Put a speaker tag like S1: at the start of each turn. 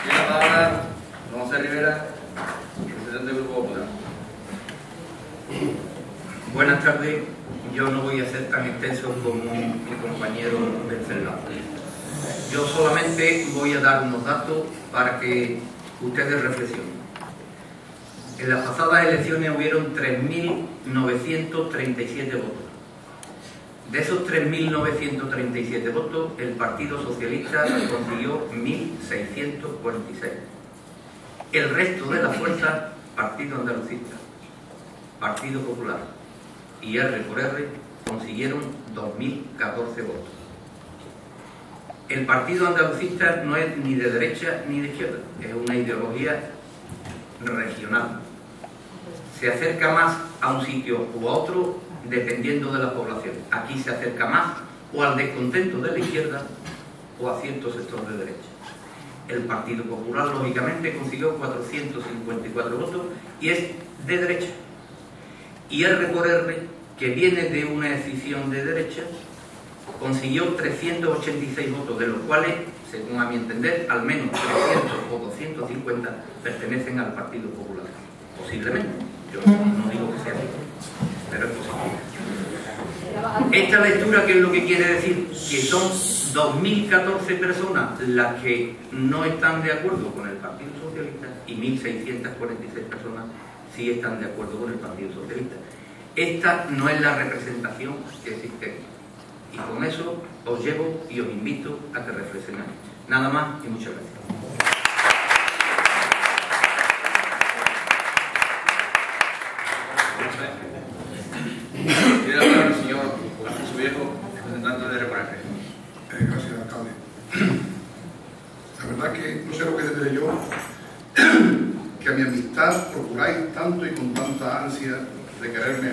S1: Tiene la palabra don José Rivera, presidente del Grupo Popular.
S2: Buenas tardes. Yo no voy a ser tan extenso como mi compañero Venceslao. Yo solamente voy a dar unos datos para que ustedes reflexionen. En las pasadas elecciones hubieron 3.937 votos. De esos 3.937 votos, el Partido Socialista consiguió 1.646. El resto de las fuerzas, Partido Andalucista, Partido Popular y R por R, consiguieron 2.014 votos. El Partido Andalucista no es ni de derecha ni de izquierda, es una ideología regional. Se acerca más a un sitio u a otro dependiendo de la población. Aquí se acerca más o al descontento de la izquierda o a cierto sector de derecha. El Partido Popular, lógicamente, consiguió 454 votos y es de derecha. Y R por R, que viene de una decisión de derecha, consiguió 386 votos, de los cuales, según a mi entender, al menos 300 o 250 pertenecen al Partido Popular. Posiblemente. Yo no digo que sea así, pero es posible. Esta lectura, ¿qué es lo que quiere decir? Que son 2.014 personas las que no están de acuerdo con el Partido Socialista y 1.646 personas sí están de acuerdo con el Partido Socialista. Esta no es la representación que existe. Y con eso os llevo y os invito a que reflexionéis. Nada más y muchas gracias.
S1: Tiene la palabra el señor Alfonso Viejo, representante de R.
S3: Gracias, alcalde. La verdad que no sé lo que diré yo, que a mi amistad procuráis tanto y con tanta ansia de quererme